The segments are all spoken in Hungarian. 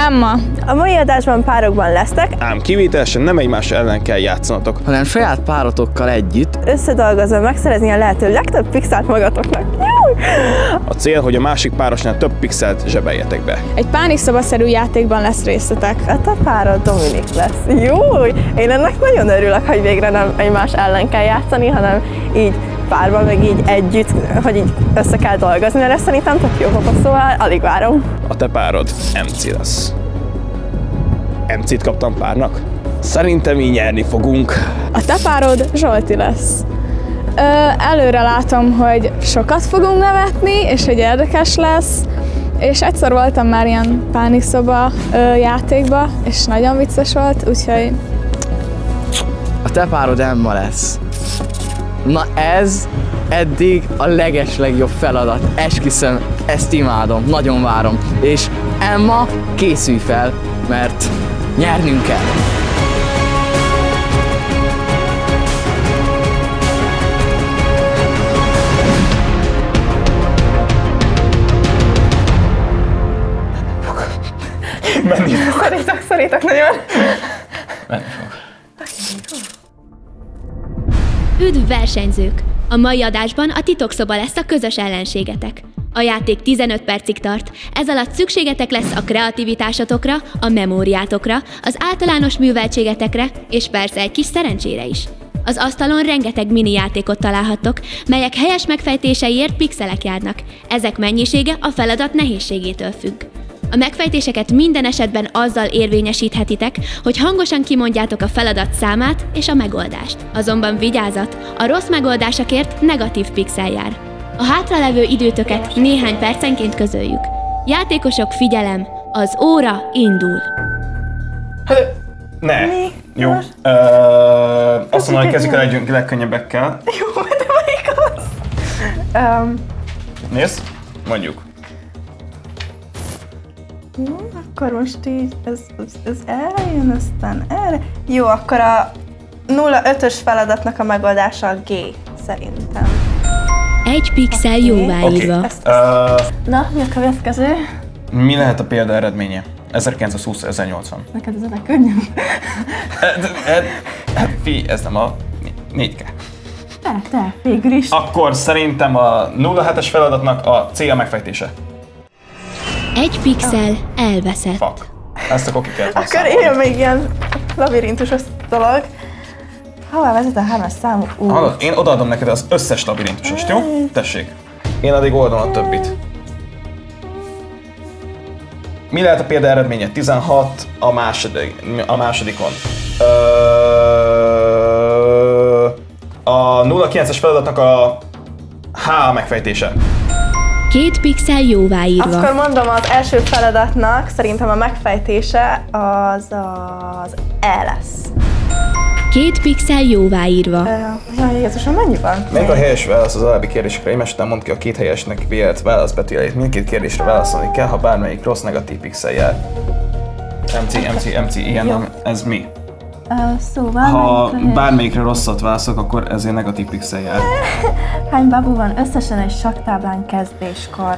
Emma. A mai adásban párokban lesztek, ám kivételesen nem egymás ellen kell játszanatok, hanem saját párotokkal együtt összedolgozva megszerezni a lehető legtöbb pixelt magatoknak. a cél, hogy a másik párosnál több pixelt zsebeljetek be. Egy pánikszobaszerű játékban lesz részletek. A te párod Dominik lesz. Jó! Én ennek nagyon örülök, hogy végre nem egymás ellen kell játszani, hanem így párban, meg így együtt, hogy így össze kell dolgozni, mert ezt szerintem tök jó papa, szóval alig várom. A te párod MC lesz. MC-t kaptam párnak? Szerintem így nyerni fogunk. A te párod Zsolti lesz. Előre látom, hogy sokat fogunk nevetni, és hogy érdekes lesz. És egyszer voltam már ilyen pánikszoba játékba, és nagyon vicces volt, úgyhogy... a te párod Emma lesz. Na ez eddig a legeslegjobb feladat. Esküszöm, ezt imádom, nagyon várom. És Emma, készülj fel, mert nyernünk kell. Szorítok nagyon. Üdv versenyzők! A mai adásban a titokszoba lesz a közös ellenségetek. A játék 15 percig tart, ez alatt szükségetek lesz a kreativitásotokra, a memóriátokra, az általános műveltségetekre, és persze egy kis szerencsére is. Az asztalon rengeteg mini játékot találhattok, melyek helyes megfejtéseiért pixelek járnak. Ezek mennyisége a feladat nehézségétől függ. A megfejtéseket minden esetben azzal érvényesíthetitek, hogy hangosan kimondjátok a feladat számát és a megoldást. Azonban vigyázat, a rossz megoldásokért negatív pixel jár. A hátralevő időtöket néhány percenként közöljük. Játékosok, figyelem! Az óra indul! Ne! Jó. Azt mondom, hogy kezdjük el egy legkönnyebbekkel. Jó, de melyik az? Nézd, mondjuk. Akkor most így, ez erre jön, aztán erre. Jó, akkor a 0,5-ös feladatnak a megoldása a G, szerintem. Egy pixel jóváírva. Okay. Na, mi a következő? Mi lehet a példa eredménye? 1920-1080. Neked ez a legkönnyebb. Fi, ez nem a 4K. Te, végül is. Akkor szerintem a 0,7-es feladatnak a célja megfejtése. Egy pixel elveszett. Fuck. Ezt akkor ki kellett Akkor írja még ilyen labirintusos dolog. Hová vezet a 3-as számú út? Hallod, én odaadom neked az összes labirintusost, jó? Tessék. Én addig oldom a többit. Mi lehet a példa eredménye? 16 a másodikon. A 0,9-es feladatnak a H megfejtése. 2 pixel jóváírva. Akkor mondom, az első feladatnak szerintem a megfejtése az E lesz. 2 pixel jóváírva. Jaj, Jézusom, mennyi van? Melyik a helyes válasz az alábbi kérdésekre? Egymás után mondd ki a két helyesnek vélt válaszbetűjeit. Mindkét kérdésre válaszolni kell, ha bármelyik rossz, negatív pixel jár. MC, igen, nem, ez mi? Szóval Ha bármelyikre rosszat válaszolok, akkor ezért negatív pixel jár. Hány babu van összesen egy sakktáblán kezdéskor?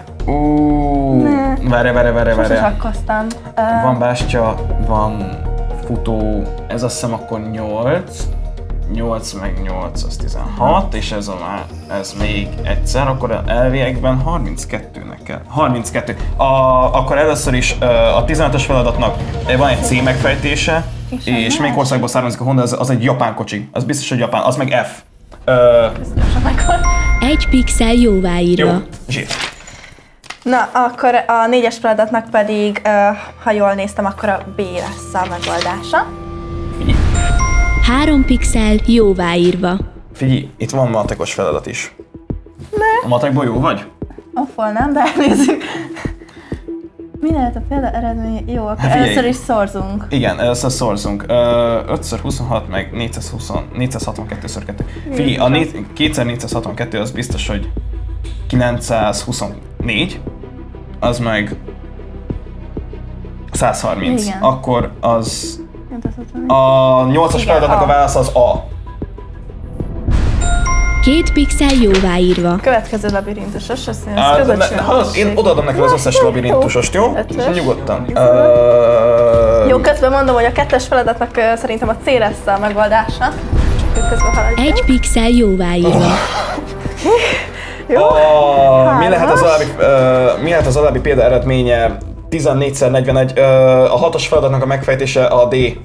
Várj. Sose sakkoztam. Van bástya, van futó, ez azt hiszem akkor 8. 8 meg 8 az 16, és ez még egyszer, akkor elviekben 32-nek kell. 32. Akkor először is a 15-ös feladatnak van egy C megfejtése, és melyik országból származik a Honda, az egy japán kocsi. Az biztos, hogy japán, az meg F. Egy pixel jóváírva. Jó, zsír. Na, akkor a 4-es feladatnak pedig, ha jól néztem, akkor a B lesz a megoldása. 3 pixel jóváírva. Figyelj, itt van matekos feladat is. Ne. A matekból jó vagy? Offol nem, de elnézzük. Mi lehet a példa eredmény? Jó, akkor először is szorzunk. Igen, először szorzunk. 5x26 meg 462x2. Figyelj, a 2x462 az biztos, hogy 924, az meg 130. Igen. Akkor az... A 8-as feladatnak a válasz az A. 2 pixel jóváírva. Következő labirintusos, azt én Én odaadom neked az összes labirintusost, jó? Nyugodtan. Jó, közben mondom, hogy a 2-es feladatnak szerintem a C lesz a megoldása. Csak közben haladjunk. 1 pixel jóváírva. Jó. Mi lehet az alábbi példa eredménye? 14x41. A 6-os feladatnak a megfejtése a D. 1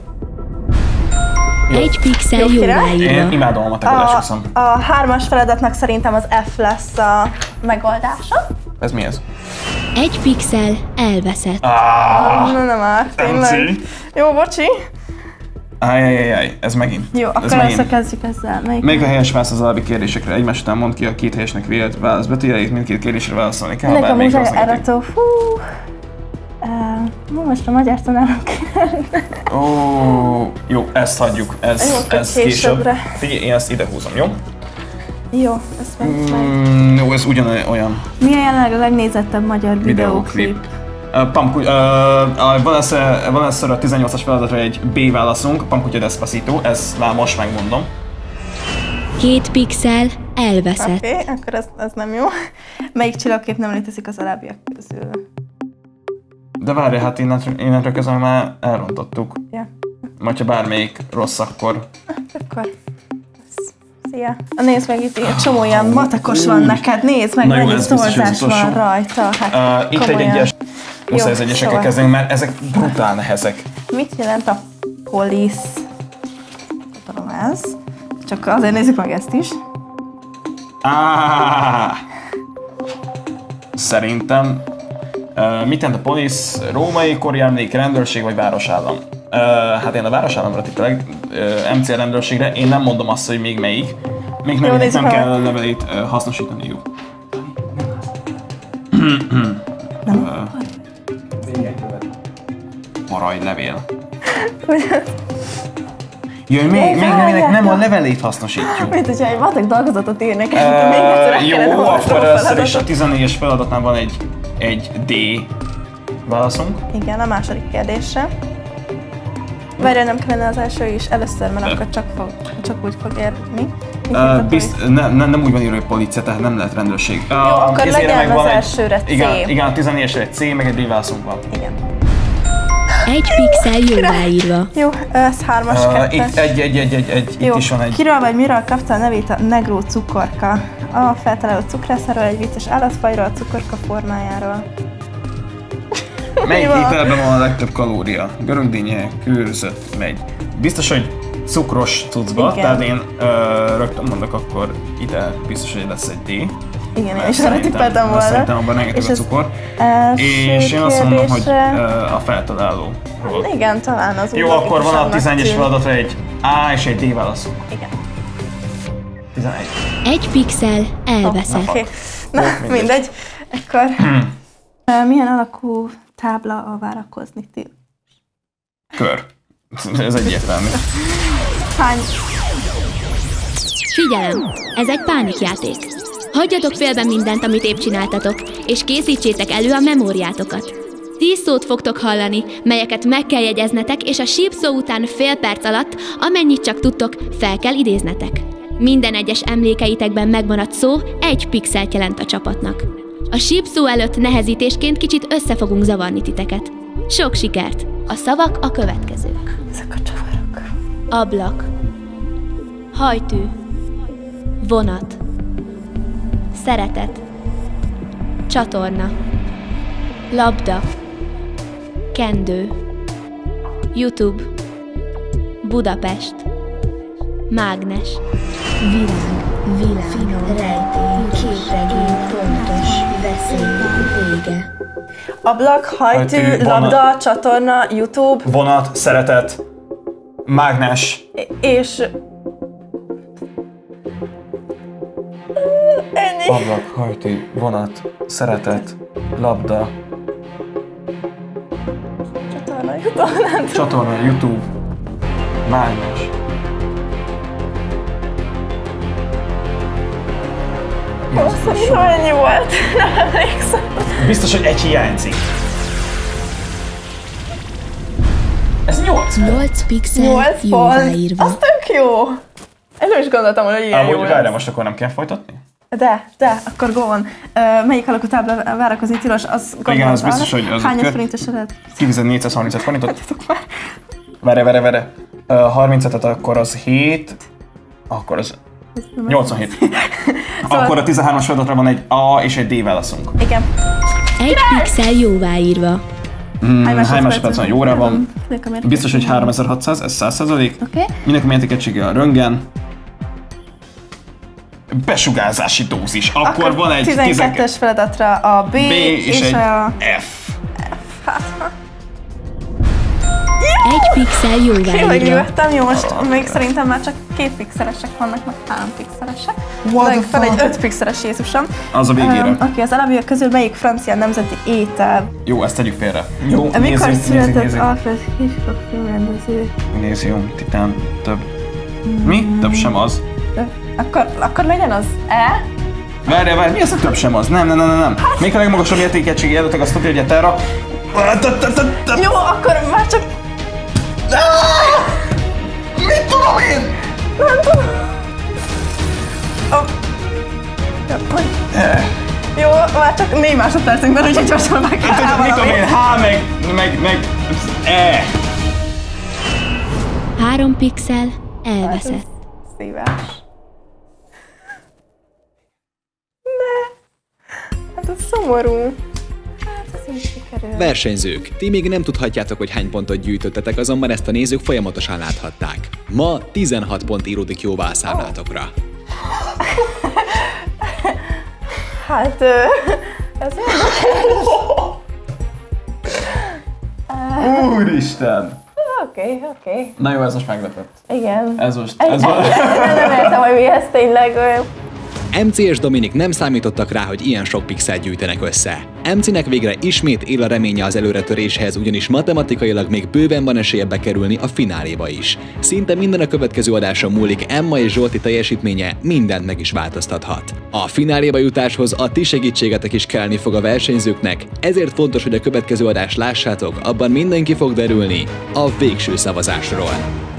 pixel jóváírva. Én imádom a matekodást, hiszem. A 3-as feladatnak szerintem az F lesz a megoldása. Ez mi ez? 1 pixel elveszett. Nem már, tényleg. Jó, bocsi. Ajjajjajjaj, ez megint. Jó, akkor kezdjük ezzel. Melyik a helyes válasz az alábbi kérdésekre? Egymás után mondd ki a 2 helyesnek vélt válaszbetűjeit, mindkét kérdésre válaszolni kell. Ennek a múzsai erató, most a magyar tanárok. Jó, ezt hagyjuk, ez később. Figyelj, én ezt ide húzom, jó? Jó, ezt meg. Jó, ez ugyanolyan. Mi a jelenleg a legnézettebb magyar videóklip? Van először a 18-as feladatra egy B válaszunk, Pamkutya Despacito, ezt már most megmondom. 2 pixel elveszett. Oké, akkor ez nem jó. Melyik csillagkép nem létezik az alábbiak közül? De várj, hát innentől kezdve már elrontottuk. Ja. Majd ha bármelyik rossz, akkor... Akkor... Szia! Nézd meg, itt egy csomó ilyen matekos van neked, nézd meg, mennyi szorzás van rajta. Hát, itt egy egyes... Muszáj az egyesekkel kezdeni, mert ezek brutál nehezek. Mit jelent a police? Tudom ez. Csak azért nézzük meg ezt is. Szerintem... mit jelent a police? Római, kori emlék, rendőrség vagy városállam? Hát én a városállamra tippelek, MC rendőrségre, én nem mondom azt, hogy még melyik. Még nem kell a levelét hasznosítaniuk. Maraj levél. Jaj, még nem a levelét hasznosítjuk. Mint hogyha egy matek dolgozatot írnak, még egyszer jó, akkor először is a 14-es feladatnál van egy D válaszunk. Igen, a második kérdésre. Várjál, nem kellene az első is először, mert akkor csak úgy fog érni. Nem úgy van írva, hogy policia, tehát nem lehet rendőrség. Jó, akkor legyen az elsőre C. Igen, a 14-esre egy C, meg egy D válaszunk van. Igen. 1 pixel jóváírva. Jó, ez 3-as, 2-es. Itt is van egy. Kiről vagy miről kapta a nevét a negró cukorka? A feltaláló cukrászáról, egy vicces állatfajról, a cukorka formájáról. Melyik ételben van a legtöbb kalória? Görögdínnye, kőrzött, megy. Biztos, hogy cukros cuccba, tehát én rögtön mondok, akkor ide biztos, hogy lesz egy D. Igen, én is arra tippeltem volna. Szerintem abban rengeteg a cukor. És én azt mondom, hogy a feltalálóról. Igen, talán az úgy. Jó, akkor van a 11-es feladatra egy A és egy D válaszunk. Igen. 11. 1 pixel elveszett. Oké. Na, mindegy. Akkor milyen alakú tábla a várakozni tilos? Kör. Ez egyértelmű. Hány? Figyelem! Ez egy pánikjáték. Hagyjatok félbe mindent, amit épp csináltatok, és készítsétek elő a memóriátokat. 10 szót fogtok hallani, melyeket meg kell jegyeznetek, és a sípszó után fél perc alatt, amennyit csak tudtok, fel kell idéznetek. Minden egyes emlékeitekben megmaradt szó 1 pixelt jelent a csapatnak. A sípszó előtt nehezítésként kicsit össze fogunk zavarni titeket. Sok sikert! A szavak a következők. Ezek a csavarok. Ablak. Hajtű. Vonat. Szeretet. Csatorna. Labda. Kendő. YouTube. Budapest. Mágnes. Virág, világ, rejtély, képregény, pontos, veszély, vége. Ablak, hajtű, labda, csatorna, YouTube. Vonat, szeretet, mágnes. És... ennyi. Ablak, hajtű, vonat, szeretet, labda. Csatorna, YouTube. Csatorna, YouTube, mágnes. Szerintem ennyi volt. Nem emlékszem. Biztos, hogy egy hiányzik. Ez 8. 8 pixel 8 pont. jóváírva. Az tök jó. ezt nem is gondoltam, hogy ilyen jó Amúgy várjál, most akkor nem kell folytatni? De, akkor go on. Melyik alakú tábla várakozni tilos, az gondolom. Igen, az biztos, hogy az Hányas forintos lehet? Kifizet 435 forintot. Vere. 35-et, akkor az 7, akkor az 87. Akkor a 13-as feladatra van egy A és egy D válaszunk. Igen. Egy pixel jóváírva. Hány másodperc van? Jóra van. Biztos, hogy 3600, ez 100%. Oké. Minek a mértékegysége a röntgen. Besugárzási dózis. Akkor van egy 12-es feladatra a B és egy a F. Egy pixel jóváírva. Megnyugodtam, jó, most még szerintem már csak 2 pixelesek vannak, meg 3 pixelesek. Van egy 5 pixeles Jézusom. Az a végére. Oké, az alábbiak közül melyik francia nemzeti étel? Jó, ezt tegyük félre. Jó, Mikor született nézzük. Alfred Hitchcock filmrendező? Nézium, titán, több. Mi? Több sem az. Akkor legyen az E? Várj, mi az, hogy több sem az? Nem. Még a legmagasabb értékegységi adatok, azt tudja, hogy a terra. Jó, akkor már csak... Mit tudom én? Nem tudom. Jó, már csak 4 másodpercünk van, úgyhogy gyorsan meg kell rá Mit tudom én? H meg E. 3 pixel elveszett. Szívás. Hát ez szomorú. Hát ez így sikerül. Versenyzők, ti még nem tudhatjátok, hogy hány pontot gyűjtöttetek, azonban ezt a nézők folyamatosan láthatták. Ma 16 pont íródik jóvá a számlátokra. Hát ez Úristen! Oké. Na jó, ez most meglepett. Igen. Ez volt. Nem értem, hogy mi ez tényleg. MC és Dominik nem számítottak rá, hogy ilyen sok pixelt gyűjtenek össze. MC-nek végre ismét él a reménye az előretöréshez, ugyanis matematikailag még bőven van esélye bekerülni a fináléba is. Szinte minden a következő adáson múlik, Emma és Zsolti teljesítménye mindent meg is változtathat. A fináléba jutáshoz a ti segítségetek is kelleni fog a versenyzőknek, ezért fontos, hogy a következő adást lássátok, abban mindenki fog derülni a végső szavazásról.